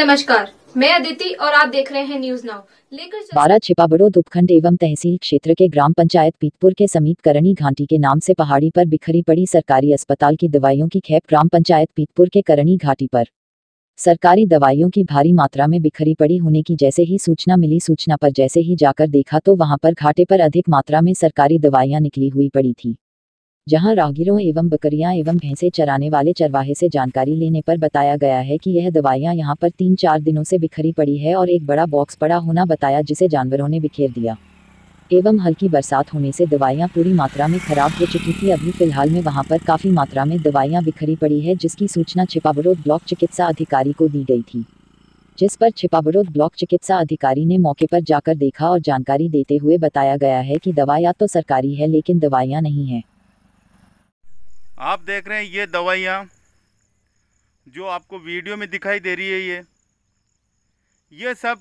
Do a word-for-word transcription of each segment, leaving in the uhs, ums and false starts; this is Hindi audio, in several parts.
नमस्कार, मैं अदिति और आप देख रहे हैं न्यूज नाउ। लेकर बारा छिपाबड़ोद उपखंड एवं तहसील क्षेत्र के ग्राम पंचायत पीतपुर के समीप करणी घाटी के नाम से पहाड़ी पर बिखरी पड़ी सरकारी अस्पताल की दवाइयों की खेप। ग्राम पंचायत पीतपुर के करणी घाटी पर सरकारी दवाइयों की भारी मात्रा में बिखरी पड़ी होने की जैसे ही सूचना मिली, सूचना पर जैसे ही जाकर देखा तो वहां पर घाटे पर अधिक मात्रा में सरकारी दवाइयां निकली हुई पड़ी थी। जहां राहगीरों एवं बकरियां एवं भैंसे चराने वाले चरवाहे से जानकारी लेने पर बताया गया है कि यह दवाइयां यहां पर तीन चार दिनों से बिखरी पड़ी है और एक बड़ा बॉक्स पड़ा होना बताया, जिसे जानवरों ने बिखेर दिया एवं हल्की बरसात होने से दवाइयां पूरी मात्रा में खराब हो चुकी थी। अभी फिलहाल में वहां पर काफी मात्रा में दवाइयां बिखरी पड़ी है, जिसकी सूचना छिपाबड़ोद ब्लॉक चिकित्सा अधिकारी को दी गई थी, जिस पर छिपाबड़ोद ब्लॉक चिकित्सा अधिकारी ने मौके पर जाकर देखा और जानकारी देते हुए बताया गया है कि दवाइयां तो सरकारी है लेकिन दवाइयां नहीं है। आप देख रहे हैं ये दवाइयाँ जो आपको वीडियो में दिखाई दे रही है, ये ये सब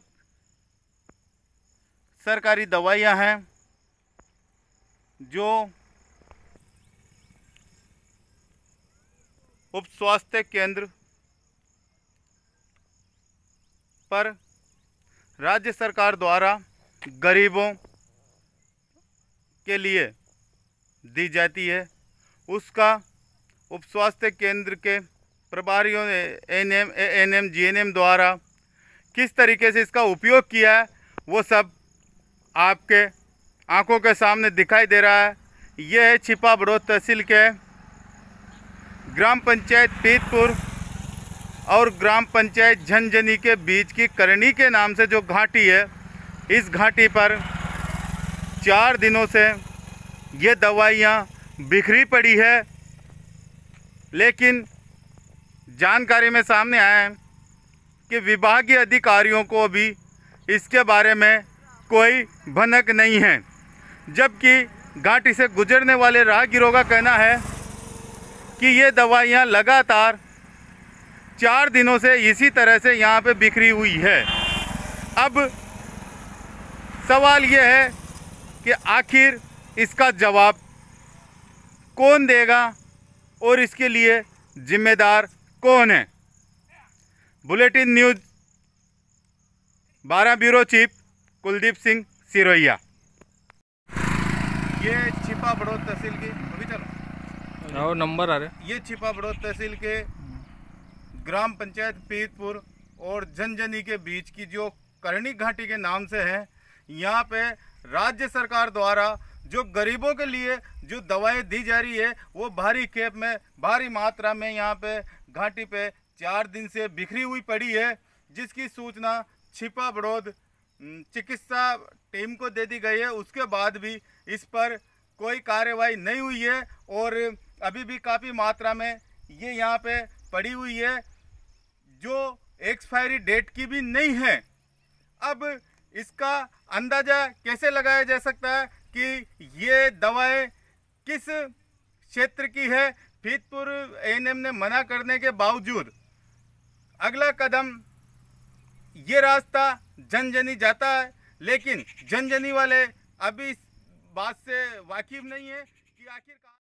सरकारी दवाइयाँ हैं जो उप स्वास्थ्य केंद्र पर राज्य सरकार द्वारा गरीबों के लिए दी जाती है। उसका उप स्वास्थ्य केंद्र के प्रभारियों ने N M N M G N M द्वारा किस तरीके से इसका उपयोग किया है वो सब आपके आंखों के सामने दिखाई दे रहा है। यह है छिपाबड़ोद तहसील के ग्राम पंचायत पीतपुर और ग्राम पंचायत झंझनी के बीच की करणी के नाम से जो घाटी है, इस घाटी पर चार दिनों से ये दवाइयाँ बिखरी पड़ी है। लेकिन जानकारी में सामने आया है कि विभागीय अधिकारियों को भी इसके बारे में कोई भनक नहीं है, जबकि घाटी से गुजरने वाले राहगीरों का कहना है कि ये दवाइयाँ लगातार चार दिनों से इसी तरह से यहाँ पे बिखरी हुई है। अब सवाल ये है कि आखिर इसका जवाब कौन देगा और इसके लिए जिम्मेदार कौन है। बुलेटिन न्यूज बारह ब्यूरो चीफ कुलदीप सिंह सिरोहिया। ये छिपाबड़ोद तहसील की अभी चलो नंबर आ रहे ये छिपाबड़ोद तहसील के ग्राम पंचायत पीतपुर और झंझनी के बीच की जो करणी घाटी के नाम से है, यहाँ पे राज्य सरकार द्वारा जो गरीबों के लिए जो दवाएं दी जा रही है वो भारी खेप में भारी मात्रा में यहाँ पे घाटी पे चार दिन से बिखरी हुई पड़ी है, जिसकी सूचना छिपाबड़ोद चिकित्सा टीम को दे दी गई है। उसके बाद भी इस पर कोई कार्रवाई नहीं हुई है और अभी भी काफ़ी मात्रा में ये यहाँ पे पड़ी हुई है, जो एक्सपायरी डेट की भी नहीं है। अब इसका अंदाज़ा कैसे लगाया जा सकता है कि ये दवाएं किस क्षेत्र की है। पीतपुर ए एन एम ने मना करने के बावजूद अगला कदम ये रास्ता झंझनी जाता है, लेकिन झंझनी वाले अभी इस बात से वाकिफ नहीं है कि आखिर